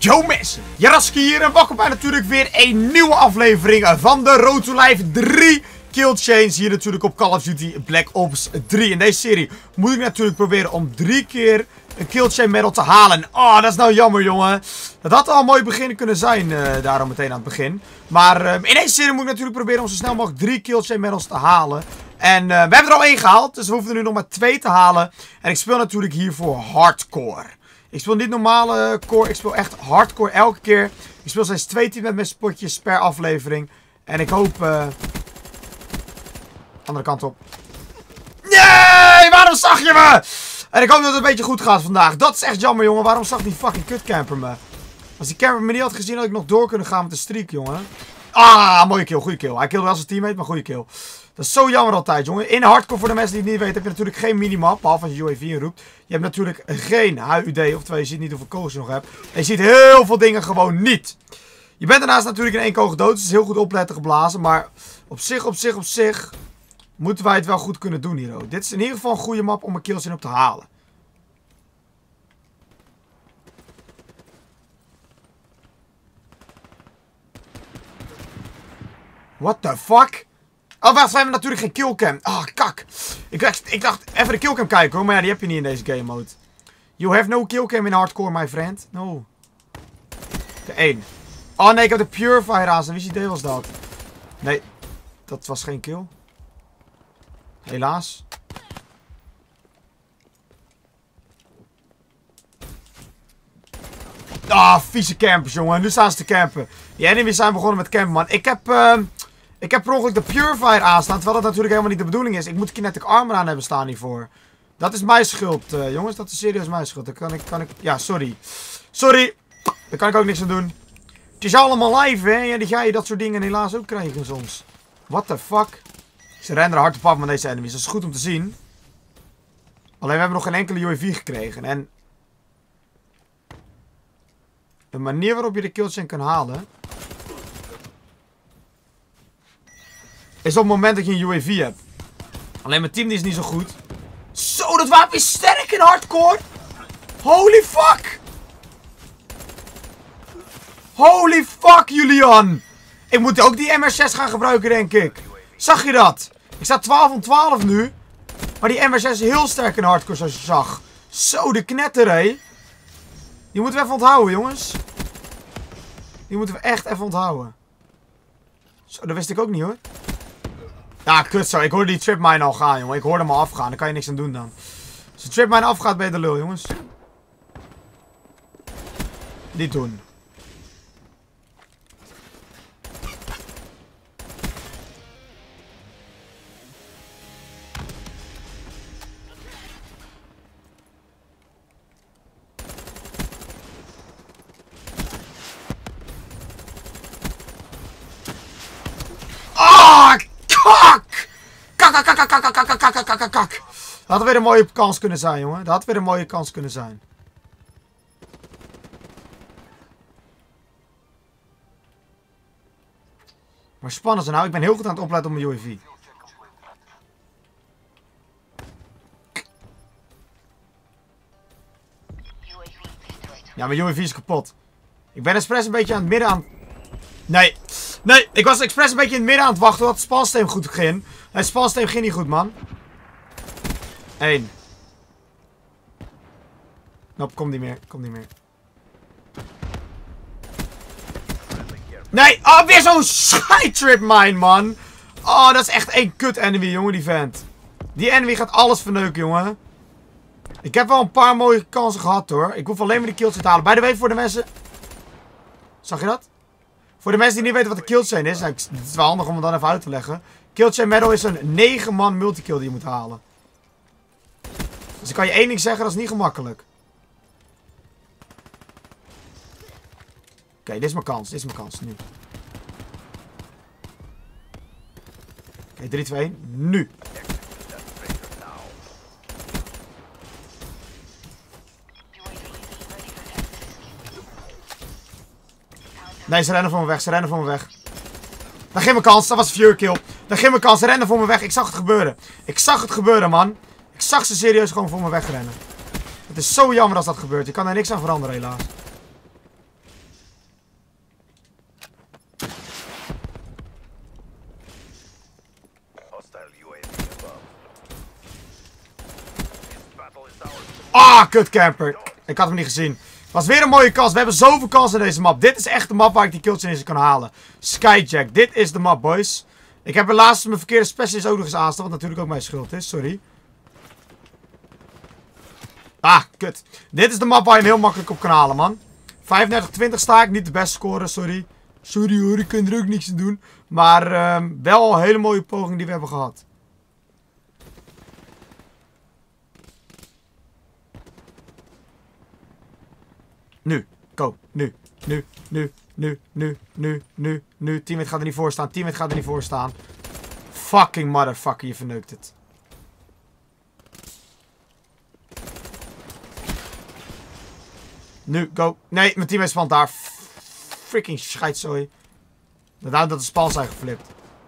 Yo mensen, Jaraski hier en welkom bij natuurlijk weer een nieuwe aflevering van de Road to Life 3 Kill Chains. Hier natuurlijk op Call of Duty Black Ops 3. In deze serie moet ik natuurlijk proberen om 3 keer een Kill Chain medal te halen. Oh, dat is nou jammer jongen. Dat had al een mooi begin kunnen zijn, daarom meteen aan het begin. Maar in deze serie moet ik natuurlijk proberen om zo snel mogelijk 3 Kill Chain medals te halen. En we hebben er al 1 gehaald, dus we hoeven er nu nog maar 2 te halen. En ik speel natuurlijk hiervoor hardcore. Ik speel niet normale core, ik speel echt hardcore elke keer. Ik speel steeds 2 teams met mijn spotjes per aflevering. En ik hoop... andere kant op. Nee, waarom zag je me? En ik hoop dat het een beetje goed gaat vandaag. Dat is echt jammer jongen, waarom zag die fucking kutcamper me? Als die camper me niet had gezien had ik nog door kunnen gaan met de streak jongen. Ah, mooie kill, goede kill. Hij killde wel zijn teammate, maar goede kill. Dat is zo jammer altijd, jongen. In hardcore, voor de mensen die het niet weten, heb je natuurlijk geen minimap. Behalve als je UAV inroept. Je hebt natuurlijk geen HUD. Oftewel, je ziet niet hoeveel kogels je nog hebt. En je ziet heel veel dingen gewoon niet. Je bent daarnaast natuurlijk in 1 kogel dood. Dus het is heel goed opletten geblazen. Maar op zich moeten wij het wel goed kunnen doen hier ook. Dit is in ieder geval een goede map om een kills in op te halen. What the fuck? Oh, wacht, we hebben natuurlijk geen killcam. Ah, kak. Ik dacht even de killcam kijken hoor, maar ja, die heb je niet in deze game mode. You have no killcam in hardcore, my friend. No. De 1. Oh nee, ik heb de Purifier aan. Wie idee was dat? Nee, dat was geen kill. Helaas. Ah, vieze campers, jongen. Nu staan ze te campen. Die enemies zijn begonnen met campen, man. Ik heb per ongeluk de Purifier aanstaan, terwijl dat natuurlijk helemaal niet de bedoeling is. Ik moet kinetic armor aan hebben staan hiervoor. Dat is mijn schuld, jongens. Dat is serieus mijn schuld. Dat kan ik... Ja, sorry. Sorry. Daar kan ik ook niks aan doen. Het is allemaal live, hè. Ja, die ga je dat soort dingen helaas ook krijgen soms. What the fuck. Ze rennen er hard op af met deze enemies. Dat is goed om te zien. Alleen we hebben nog geen enkele UAV gekregen. En... de manier waarop je de killchain kan halen... is op het moment dat je een UAV hebt. Alleen mijn team die is niet zo goed. Zo, dat wapen is sterk in hardcore. Holy fuck. Holy fuck, Julian. Ik moet ook die MR6 gaan gebruiken, denk ik. Zag je dat? Ik sta 12 om 12 nu. Maar die MR6 is heel sterk in hardcore, zoals je zag. Zo, de knetter, hé. Die moeten we even onthouden, jongens. Die moeten we echt even onthouden. Zo, dat wist ik ook niet, hoor. Ja, kut zo. Ik hoorde die tripmine al gaan, jongen. Ik hoorde hem al afgaan. Daar kan je niks aan doen dan. Als de tripmine afgaat, ben je de lul, jongens. Niet doen. Kak. Dat had weer een mooie kans kunnen zijn, jongen. Dat had weer een mooie kans kunnen zijn. Maar spannend nou. Ik ben heel goed aan het opletten op mijn UAV. Ja, mijn UAV is kapot. Ik ben expres een beetje aan het midden aan... Nee, ik was expres een beetje in het midden aan het wachten tot het spansysteem goed ging. Het spansysteem ging niet goed, man. 1. Nope, komt niet meer. Nee, oh, weer zo'n scheidtrip mine, man. Oh, dat is echt één kut enemy, jongen, die vent. Die enemy gaat alles verneuken, jongen. Ik heb wel een paar mooie kansen gehad, hoor. Ik hoef alleen maar die kills te halen. By the way, voor de mensen... Zag je dat? Voor de mensen die niet weten wat de killchain is, nou, het is wel handig om het dan even uit te leggen. Killchain medal is een 9-man multikill die je moet halen. Dus ik kan je één ding zeggen, dat is niet gemakkelijk. Oké, dit is mijn kans, nu. Oké, 3, 2, 1, nu. Nee, ze rennen voor me weg, Dat ging mijn kans, dat was een viewer kill. Dat ging mijn kans, ze rennen voor me weg. Ik zag het gebeuren, man. Ik zag ze serieus gewoon voor me wegrennen. Het is zo jammer als dat gebeurt. Je kan er niks aan veranderen, helaas. Ah, kut camper. Ik had hem niet gezien. Was weer een mooie kans. We hebben zoveel kansen in deze map. Dit is echt de map waar ik die killchains kan halen. Skyjack. Dit is de map, boys. Ik heb helaas mijn verkeerde specialist ook nog eens aanstaan. Wat natuurlijk ook mijn schuld is. Sorry. Ah, kut. Dit is de map waar je hem heel makkelijk op kan halen, man. 35-20 sta ik. Niet de beste score, sorry. Sorry hoor, ik kan er ook niks aan doen. Maar wel een hele mooie poging die we hebben gehad. Nu. Go. Nu. Nu. Nu. Nu. Nu. Nu. Nu. Nu. Teammate gaat er niet voor staan. Teammate gaat er niet voor staan. Fucking motherfucker, je verneukt het. Nu, go. Nee, mijn teammate spant daar. Freaking scheidzooi. Daarna dat de spal zijn geflipt.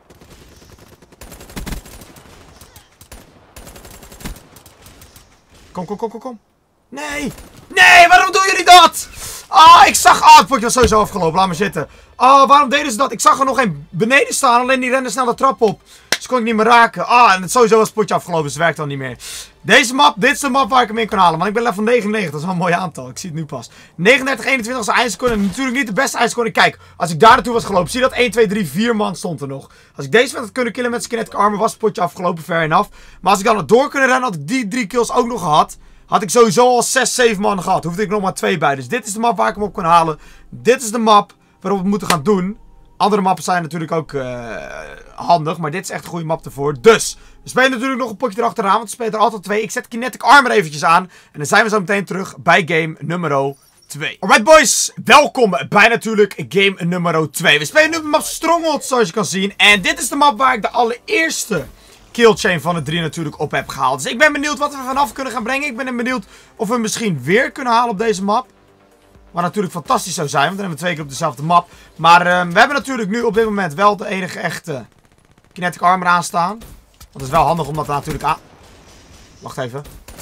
Kom. Nee! Nee, waarom doen jullie dat? Ah, ik zag... Ah, het potje was sowieso afgelopen. Laat maar zitten. Ah, waarom deden ze dat? Ik zag er nog geen beneden staan. Alleen die renden snel de trap op. Dus kon ik niet meer raken. Ah, en het sowieso was het potje afgelopen. Dus het werkt dan niet meer. Deze map, dit is de map waar ik hem in kan halen. Want ik ben level 99. Dat is wel een mooi aantal. Ik zie het nu pas. 39-21 als eindscore. Natuurlijk niet de beste eindscore. Kijk, als ik daar naartoe was gelopen. Zie je dat? 1, 2, 3, 4 man stond er nog. Als ik deze had kunnen killen met zijn kinetic armor. Was het potje afgelopen. Fair enough. Maar als ik dan nog door kunnen rennen. Had ik die 3 kills ook nog gehad. Had ik sowieso al 6, 7 man gehad. Hoefde ik nog maar 2 bij. Dus dit is de map waar ik hem op kan halen. Dit is de map waarop we het moeten gaan doen. Andere mappen zijn natuurlijk ook handig. Maar dit is echt een goede map ervoor. Dus, we spelen natuurlijk nog een potje erachteraan. Want we spelen er altijd 2. Ik zet kinetic armor eventjes aan. En dan zijn we zo meteen terug bij game nummer 2. Alright boys, welkom bij natuurlijk game nummer 2. We spelen nu op de map Stronghold zoals je kan zien. En dit is de map waar ik de allereerste killchain van de 3 natuurlijk op heb gehaald. Dus ik ben benieuwd wat we vanaf kunnen gaan brengen. Ik ben benieuwd of we misschien weer kunnen halen op deze map. Wat natuurlijk fantastisch zou zijn, want dan hebben we 2 keer op dezelfde map. Maar we hebben natuurlijk nu op dit moment wel de enige echte kinetic armor aanstaan. Want het is wel handig om dat natuurlijk aan... Wacht even.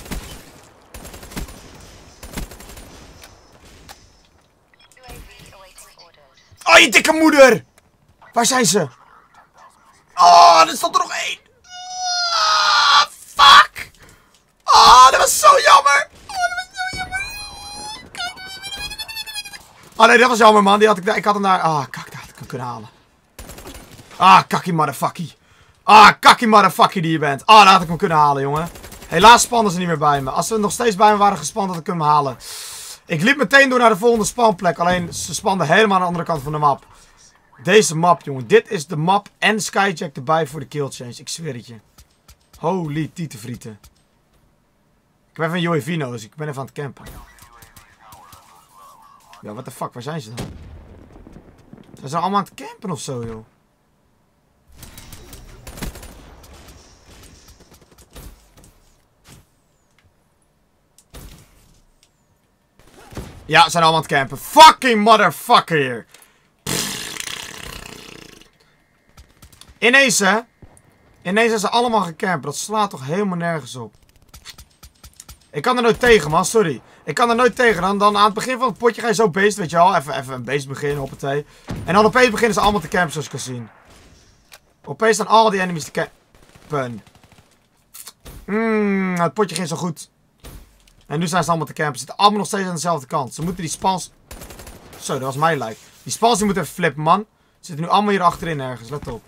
Oh, je dikke moeder! Waar zijn ze? Oh, er stond er nog 1. Ah, fuck! Oh, dat was zo jammer! Oh nee, dat was jammer man. Die had ik had hem daar... Ah, kak, dat had ik hem kunnen halen. Ah, kakkie motherfuckie. Ah, kakkie motherfuckie die je bent. Ah, daar had ik hem kunnen halen, jongen. Helaas spannen ze niet meer bij me. Als ze nog steeds bij me waren gespand, had ik hem halen. Ik liep meteen door naar de volgende spanplek. Alleen, ze spanden helemaal aan de andere kant van de map. Deze map, jongen. Dit is de map en Skyjack erbij voor de killchains. Ik zweer het je. Holy tietenfrieten. Ik heb even een UAV nodig. Ik ben even aan het campen. Ja, what the fuck, waar zijn ze dan? Zijn ze allemaal aan het campen of zo, joh? Ja, ze zijn allemaal aan het campen. Fucking motherfucker hier. Ineens, hè? Ineens zijn ze allemaal gecampt. Dat slaat toch helemaal nergens op. Ik kan er nooit tegen, man. Sorry. Ik kan er nooit tegen. Dan aan het begin van het potje ga je zo beest, weet je wel. Even een beest beginnen, hoppatee. En dan opeens beginnen ze allemaal te campen, zoals je kan zien. Opeens staan al die enemies te campen. Het potje ging zo goed. En nu zijn ze allemaal te campen. Ze zitten allemaal nog steeds aan dezelfde kant. Ze moeten die spans... Zo, dat was mijn like. Die spans die moeten even flippen, man. Ze zitten nu allemaal hier achterin ergens. Let op.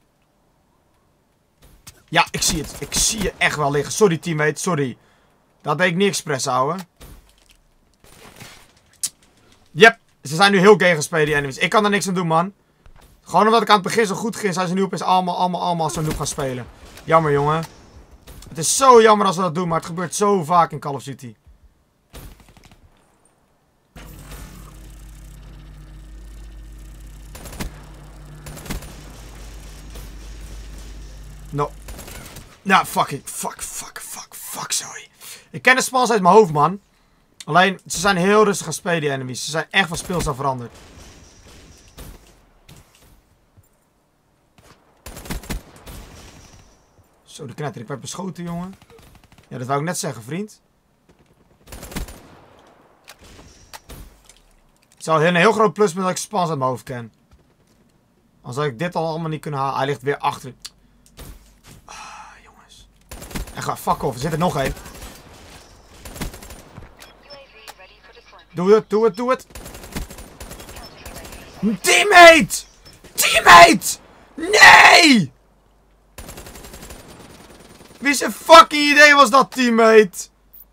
Ja, ik zie het. Ik zie je echt wel liggen. Sorry, teammate. Sorry. Dat deed ik niet expres, ouwe. Yep. Ze zijn nu heel gay gespeeld, die enemies. Ik kan er niks aan doen, man. Gewoon omdat ik aan het begin zo goed ging, zijn ze nu opeens allemaal zo noob gaan spelen. Jammer, jongen. Het is zo jammer als we dat doen, maar het gebeurt zo vaak in Call of Duty. No. Nou, fuck, sorry. Ik ken de spans uit mijn hoofd, man. Alleen, ze zijn heel rustig gaan spelen, die enemies. Ze zijn echt van speelstijl veranderd. Zo, de knetter. Ik werd beschoten, jongen. Ja, dat wou ik net zeggen, vriend. Het is al een heel groot pluspunt dat ik spans uit mijn hoofd ken. Anders had ik dit al allemaal niet kunnen halen. Hij ligt weer achter. Ah, jongens. En ga fuck off. Er zit er nog één. Doe het, doe het, doe het. Teammate! Teammate! Nee! Wie zijn fucking idee was dat, teammate?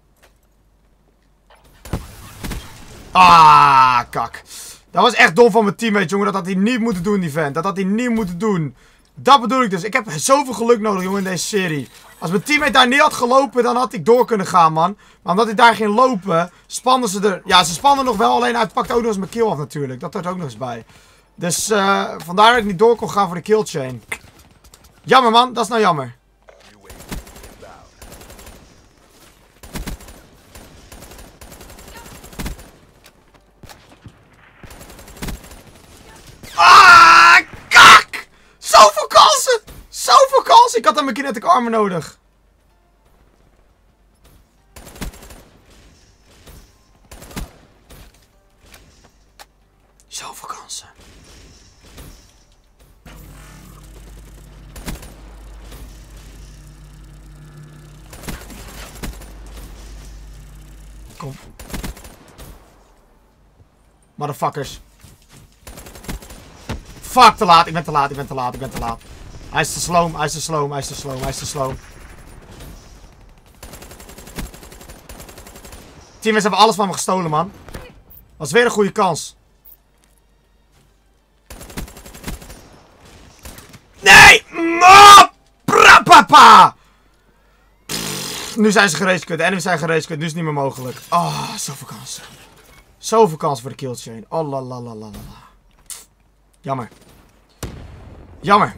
Ah, kak. Dat was echt dom van mijn teammate, jongen. Dat had hij niet moeten doen, die vent. Dat had hij niet moeten doen. Dat bedoel ik dus. Ik heb zoveel geluk nodig, jongen, in deze serie. Als mijn teammate daar niet had gelopen, dan had ik door kunnen gaan, man. Maar omdat hij daar ging lopen, spannen ze er... Ja, ze spannen nog wel, alleen hij pakt ook nog eens mijn kill af natuurlijk. Dat hoort ook nog eens bij. Dus vandaar dat ik niet door kon gaan voor de killchain. Jammer, man. Dat is nou jammer. Ah, kak! Zoveel kansen! Zoveel kansen! Ik had dan mijn kinetic armor nodig. Zoveel kansen. Kom. Motherfuckers. Fuck, te laat. Ik ben te laat, ik ben te laat, ik ben te laat. Hij is te slow, hij is te slow, hij is te slow, hij is te slow. Teammates hebben alles van me gestolen, man. Dat is weer een goede kans. Nee! No! Prapapa! Nu zijn ze geracekut. De enemies zijn geracekut. Nu is het niet meer mogelijk. Oh, zoveel kansen. Zoveel kansen voor de killchain. Oh, la la la la la. Jammer. Jammer.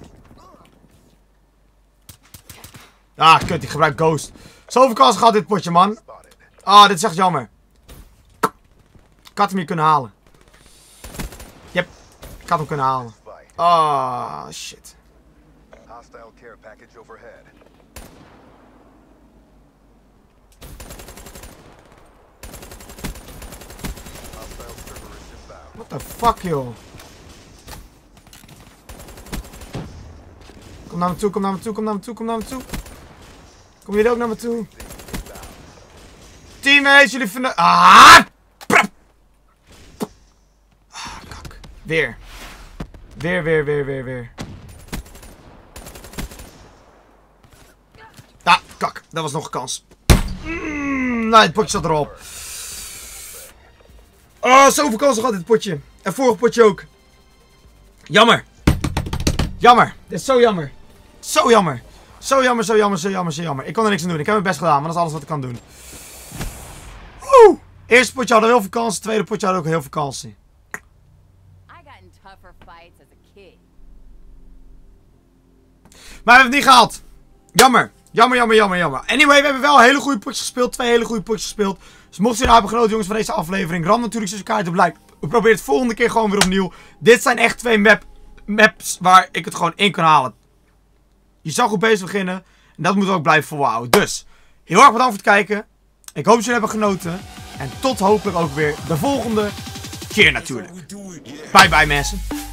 Ah, kut. Ik gebruik Ghost. Zoveel kansen gehad dit potje, man. Ah, dit is echt jammer. Ik had hem hier kunnen halen. Yep. Ik had hem kunnen halen. Ah, shit. What the fuck, joh. Kom naar me toe, kom naar me toe, kom naar me toe, kom naar me toe. Kom jullie ook naar me toe? Teammates, jullie vinden... Ah! Ah, kak. Weer. Weer. Ah, kak. Dat was nog een kans. Nee, het potje zat erop. Oh, zoveel kansen gehad dit potje. En vorig potje ook. Jammer. Jammer. Dit is zo jammer. Zo jammer. Zo jammer, zo jammer, zo jammer, zo jammer. Ik kon er niks aan doen. Ik heb mijn best gedaan, maar dat is alles wat ik kan doen. Woe! Eerste potje hadden we heel veel kansen. Tweede potje hadden we ook heel veel kansen. Maar we hebben het niet gehaald. Jammer. Jammer. Anyway, we hebben wel hele goede potjes gespeeld. 2 hele goede potjes gespeeld. Dus mochten jullie nou hebben genoten, jongens, van deze aflevering. Ram natuurlijk tussen kaarten blijkt. We proberen het volgende keer gewoon weer opnieuw. Dit zijn echt 2 maps waar ik het gewoon in kan halen. Je zou goed bezig beginnen. En dat moeten we ook blijven volhouden. Dus, heel erg bedankt voor het kijken. Ik hoop dat jullie hebben genoten. En tot hopelijk ook weer de volgende keer natuurlijk. Bye bye mensen.